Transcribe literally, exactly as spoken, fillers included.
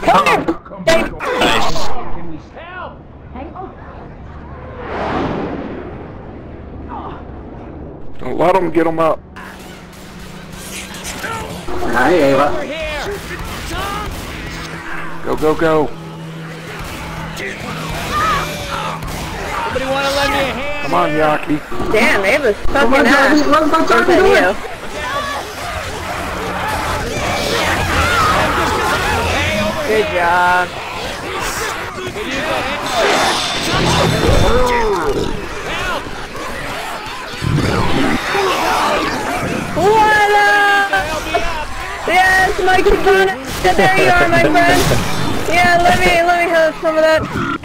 Come Nice. Can we help? Hang on. Don't let them get them up. Hi, Ava. Go, go, go. Somebody want to lend me a hand? Come on, Yaki. Damn, Ava's Come fucking on, ass. Johnny. Let's go, What's Johnny. that Do you? it. Good job. What up? Yes, Mikey Bonnet. There you are, my friend. Yeah, let me let me have some of that.